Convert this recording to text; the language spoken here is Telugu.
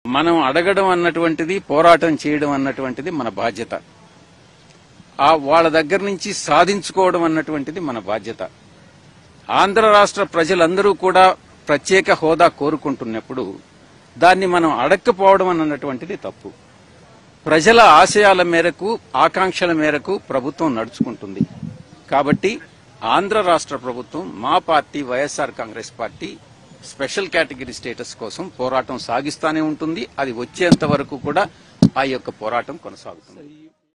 మనం అడగడం అన్నటువంటిది, పోరాటం చేయడం అన్నటువంటిది మన బాధ్యత. వాళ్ళ దగ్గర నుంచి సాధించుకోవడం అన్నటువంటిది మన బాధ్యత. ఆంధ్ర రాష్ట్ర ప్రజలందరూ కూడా ప్రత్యేక హోదా కోరుకుంటున్నప్పుడు దాన్ని మనం అడక్కపోవడం అన్నటువంటిది తప్పు. ప్రజల ఆశయాల మేరకు, ఆకాంక్షల మేరకు ప్రభుత్వం నడుచుకుంటుంది. కాబట్టి ఆంధ్ర రాష్ట్ర ప్రభుత్వం, మా party YSR Congress party special category status కోసం పోరాటం సాగిస్తానే ఉంటుంది. అది వచ్చేంత వరకు కూడా ఆ యొక్క పోరాటం కొనసాగుతుంది.